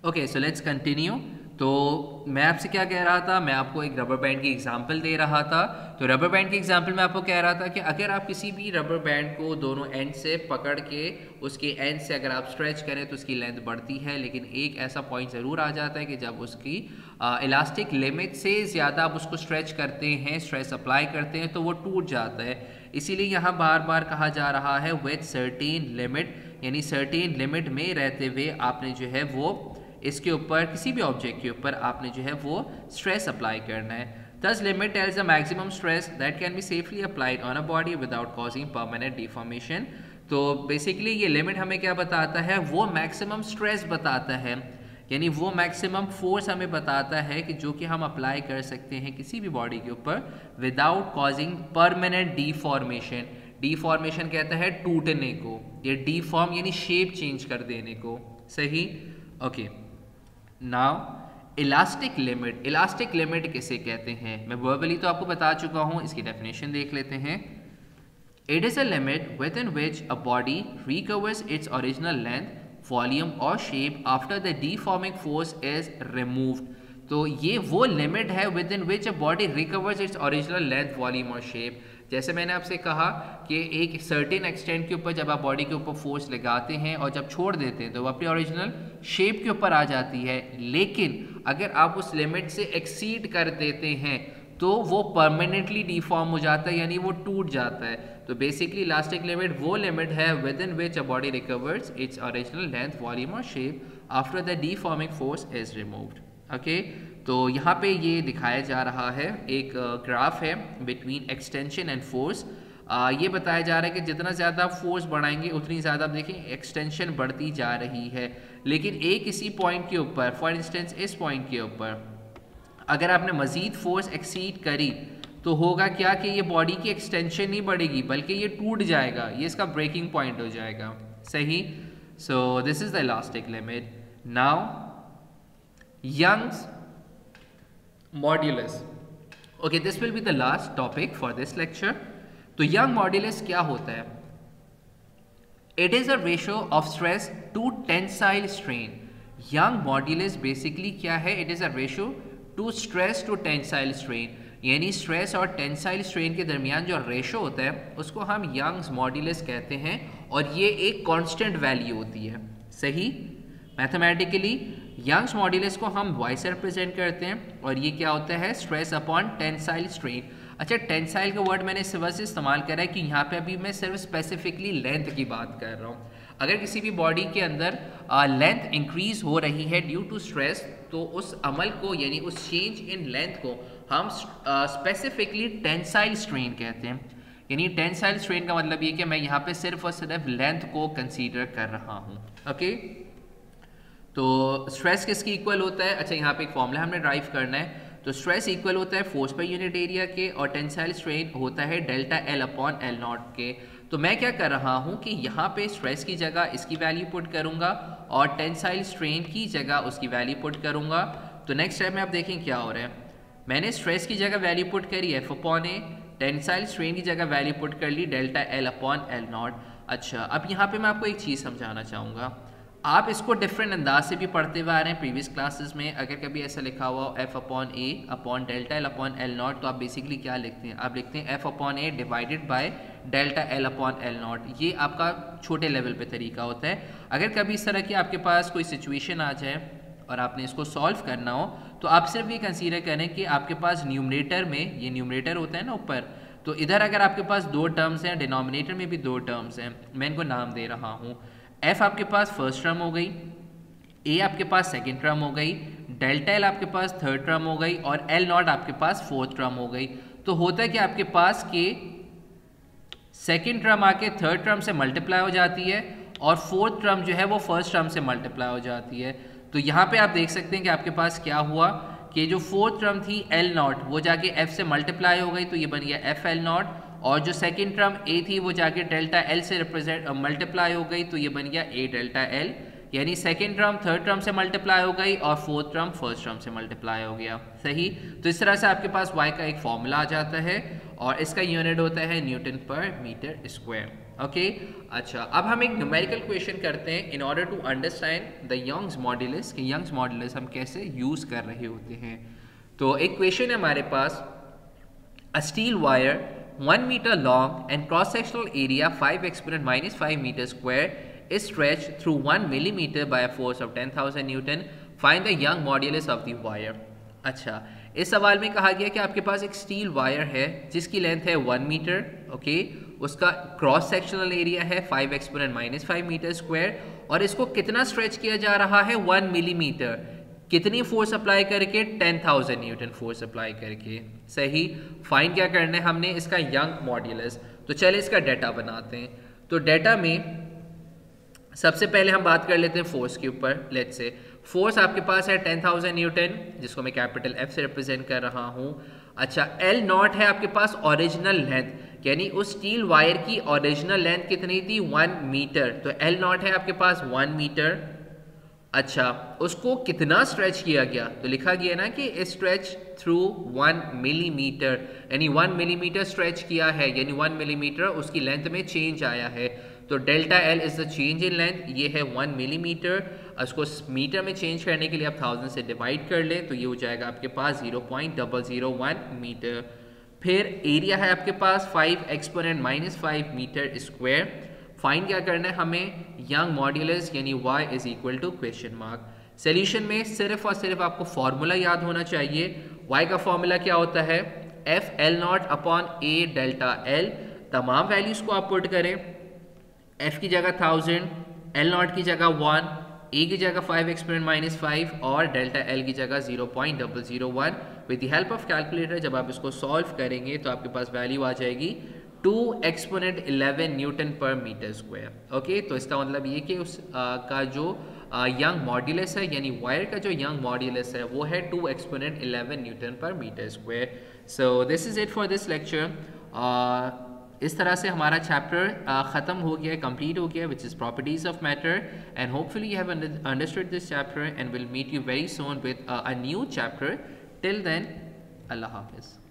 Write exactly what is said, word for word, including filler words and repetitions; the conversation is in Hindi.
Okay, so let's continue. तो मैं आपसे क्या कह रहा था, मैं आपको एक रबर बैंड की एग्जांपल दे रहा था। तो रबर बैंड की एग्जांपल में आपको कह रहा था कि अगर आप किसी भी रबर बैंड को दोनों एंड से पकड़ के उसके एंड से अगर आप स्ट्रेच करें तो उसकी लेंथ बढ़ती है, लेकिन एक ऐसा पॉइंट ज़रूर आ जाता है कि जब उसकी इलास्टिक लिमिट से ज़्यादा आप उसको स्ट्रेच करते हैं, स्ट्रेस अप्लाई करते हैं, तो वो टूट जाता है। इसीलिए यहाँ बार बार कहा जा रहा है विथ सर्टेन लिमिट, यानी सर्टेन लिमिट में रहते हुए आपने जो है वो इसके ऊपर किसी भी ऑब्जेक्ट के ऊपर आपने जो है वो स्ट्रेस अप्लाई करना है। Thus limit tells the maximum stress that can be safely applied on a body without causing permanent deformation। तो बेसिकली ये लिमिट हमें क्या बताता है, वो मैक्सिमम स्ट्रेस बताता है, यानी वो मैक्सिमम फोर्स हमें बताता है कि जो कि हम अप्लाई कर सकते हैं किसी भी बॉडी के ऊपर without causing permanent deformation. Deformation कहता है टूटने को, ये डिफॉर्म यानी शेप चेंज कर देने को। सही, okay. Now elastic limit, elastic limit किसे कहते हैं, मैं वर्बली तो आपको बता चुका हूं, इसकी डेफिनेशन देख लेते हैं। It is a limit within which a body recovers its original length, volume और shape after the deforming force is removed. तो ये वो लिमिट है within which a body recovers its original length, volume और शेप। जैसे मैंने आपसे कहा कि एक सर्टेन एक्सटेंट के ऊपर जब आप बॉडी के ऊपर फोर्स लगाते हैं और जब छोड़ देते हैं तो वो अपनी ओरिजिनल शेप के ऊपर आ जाती है, लेकिन अगर आप उस लिमिट से एक्सीड कर देते हैं तो वो परमानेंटली डिफॉर्म हो जाता है, यानी वो टूट जाता है। तो बेसिकली इलास्टिक लिमिट वो लिमिट है within which a body recovers its original length, volume और shape after the deforming force is removed. Okay, तो यहाँ पे ये दिखाया जा रहा है, एक ग्राफ है बिटवीन एक्सटेंशन एंड फोर्स। ये बताया जा रहा है कि जितना ज़्यादा फोर्स बढ़ाएंगे उतनी ज़्यादा आप देखें एक्सटेंशन बढ़ती जा रही है, लेकिन एक इसी पॉइंट के ऊपर, फॉर इंस्टेंस इस पॉइंट के ऊपर अगर आपने मज़ीद फोर्स एक्सीड करी तो होगा क्या कि ये बॉडी की एक्सटेंशन नहीं बढ़ेगी बल्कि ये टूट जाएगा, ये इसका ब्रेकिंग पॉइंट हो जाएगा। सही, so this is the elastic limit. Now Young's modulus, okay, this will be the last topic for this lecture. तो यंग मॉड्यूलस क्या होता है? It is a ratio of stress to tensile strain. Young modulus basically क्या है? It is a ratio to stress to tensile strain, यानी स्ट्रेस और टेंसाइल स्ट्रेन के दरमियान जो रेशियो होता है उसको हम यंग्स मॉड्यूलस कहते हैं, और ये एक कांस्टेंट वैल्यू होती है। सही, मैथमेटिकली यंग्स मॉड्यूलस को हम वाई से रिप्रेजेंट करते हैं, और ये क्या होता है? Stress upon tensile strain. अच्छा, टेंसाइल का वर्ड मैंने इस वजह से इस्तेमाल करा है कि यहाँ पे अभी मैं सिर्फ स्पेसिफिकली लेंथ की बात कर रहा हूँ। अगर किसी भी बॉडी के अंदर लेंथ इंक्रीज हो रही है ड्यू टू स्ट्रेस, तो उस अमल को यानी उस चेंज इन लेंथ को हम स्पेसिफिकली टेंसाइल स्ट्रेन कहते हैं। यानी टेंसाइल स्ट्रेन का मतलब ये कि मैं यहाँ पे सिर्फ और सिर्फ लेंथ को कंसीडर कर रहा हूँ। ओके, तो स्ट्रेस किसकी इक्वल होता है? अच्छा, यहाँ पे एक फॉर्मूला हमने ड्राइव करना है। तो स्ट्रेस इक्वल होता है फोर्स पर यूनिट एरिया के, और टेंसाइल स्ट्रेन होता है delta L upon L naught के। तो मैं क्या कर रहा हूँ कि यहाँ पे स्ट्रेस की जगह इसकी वैल्यू पुट करूँगा और टेंसाइल स्ट्रेन की जगह उसकी वैल्यू पुट करूँगा। तो नेक्स्ट स्टेप में आप देखें क्या हो रहा है। मैंने स्ट्रेस की जगह वैल्यू पुट करी F upon A, tensile strain की जगह वैल्यू पुट कर ली delta L upon L naught. अच्छा, अब यहाँ पे मैं आपको एक चीज़ समझाना चाहूँगा। आप इसको डिफरेंट अंदाज से भी पढ़ते हुए आ रहे हैं प्रीवियस क्लासेस में। अगर कभी ऐसा लिखा हुआ F upon A upon delta L upon L naught, तो आप बेसिकली क्या लिखते हैं? आप लिखते हैं F upon A divided by delta L upon L naught. ये आपका छोटे लेवल पे तरीका होता है। अगर कभी इस तरह की आपके पास कोई सिचुएशन आ जाए और आपने इसको सॉल्व करना हो, तो आप सिर्फ ये कंसीडर करें कि आपके पास न्यूमरेटर में, ये न्यूमरेटर होता है ना ऊपर, तो इधर अगर आपके पास दो टर्म्स हैं, डिनोमिनेटर में भी दो टर्म्स हैं, मैं इनको नाम दे रहा हूँ। एफ आपके पास फर्स्ट टर्म हो गई, ए आपके पास सेकंड टर्म हो गई, डेल्टा एल आपके पास थर्ड टर्म हो गई, और एल नॉट आपके पास फोर्थ टर्म हो गई। तो होता है कि आपके पास के सेकंड टर्म आके थर्ड टर्म से मल्टीप्लाई हो जाती है, और फोर्थ टर्म जो है वो फर्स्ट टर्म से मल्टीप्लाई हो जाती है। तो यहाँ पे आप देख सकते हैं कि आपके पास क्या हुआ कि जो फोर्थ टर्म थी एल नॉट, वो जाके एफ से मल्टीप्लाई हो गई, तो ये बन गया एफ एल नॉट, और जो सेकंड टर्म ए थी वो जाके डेल्टा एल से रिप्रेजेंट मल्टीप्लाई हो गई, तो ये बन गया ए डेल्टा एल। यानी सेकंड टर्म थर्ड टर्म से मल्टीप्लाई हो गई और फोर्थ टर्म फर्स्ट टर्म से मल्टीप्लाई हो गया। सही, तो इस तरह से आपके पास y का एक फॉर्मूला आ जाता है, और इसका यूनिट होता है न्यूटन पर मीटर स्क्वायर। Okay okay? अच्छा, अब हम एक न्यूमेरिकल क्वेश्चन करते हैं in order to understand the Young's modulus कि यंग्स मॉड्यूलस हम कैसे यूज़ कर रहे होते हैं। तो एक क्वेश्चन है हमारे पास, a steel wire one metre long and cross sectional area five exponent minus five metre square is stretch through one millimetre by a force of ten thousand newton, find the Young modulus of the wire. अच्छा, इस सवाल में कहा गया कि आपके पास एक स्टील वायर है जिसकी लेंथ है वन मीटर, ओके, उसका क्रॉस सेक्शनल एरिया है five exponent minus five metre square, और इसको कितना स्ट्रेच किया जा रहा है, वन मिलीमीटर। कितनी फोर्स अप्लाई करके, ten thousand newton force apply करके। सही, फाइंड क्या करना है हमने, इसका यंग मॉड्यूलस। तो चले इसका डाटा बनाते हैं। तो डाटा में सबसे पहले हम बात कर लेते हैं फोर्स के ऊपर। लेट्स से फोर्स आपके पास है टेन थाउजेंड न्यूटन, जिसको मैं कैपिटल एफ से रिप्रेजेंट कर रहा हूँ। अच्छा, एल नॉट है आपके पास ओरिजिनल लेंथ, यानी उस स्टील वायर की ओरिजिनल लेंथ कितनी थी, वन मीटर। तो एल नॉट है आपके पास वन मीटर। अच्छा, उसको कितना स्ट्रेच किया गया, तो लिखा गया ना कि स्ट्रेच थ्रू वन मिलीमीटर, यानी वन मिलीमीटर स्ट्रेच किया है, यानी वन मिलीमीटर उसकी लेंथ में चेंज आया है। तो delta L is the change in length, ये है वन मिलीमीटर। उसको मीटर में चेंज करने के लिए आप थाउजेंड से डिवाइड कर लें, तो ये हो जाएगा आपके पास zero point double zero one metre. फिर एरिया है आपके पास five exponent minus five metre square. Find क्या करना है हमें, यंग मॉड्यूलस, यानी y is equal to question mark. Solution में सिर्फ और सिर्फ आपको फॉर्मूला याद होना चाहिए। y का फॉर्मूला क्या होता है, F L naught upon A delta L. तमाम वैल्यूज को आप पुट करें, f की जगह थाउजेंड, एल नॉट की जगह वन, ए की जगह फाइव एक्सपोनेंट माइनस फाइव और डेल्टा एल की जगह zero point double zero one. With the help of calculator जब आप इसको सॉल्व करेंगे तो आपके पास वैल्यू आ जाएगी टू एक्सपोनेंट इलेवन न्यूटन पर मीटर स्क्वायर। ओके, तो इसका मतलब ये कि उस आ, का जो यंग मॉड्यूलस है, यानी वायर का जो यंग मॉड्यूलस है वो है टू एक्सपोनेंट इलेवन न्यूटन पर metre square. So this is it for this lecture. इस तरह से हमारा चैप्टर ख़त्म हो गया, कंप्लीट हो गया, which is properties of matter. And hopefully you have understood this chapter and will meet you very soon with a new chapter. Till then, अल्लाह हाफिज़।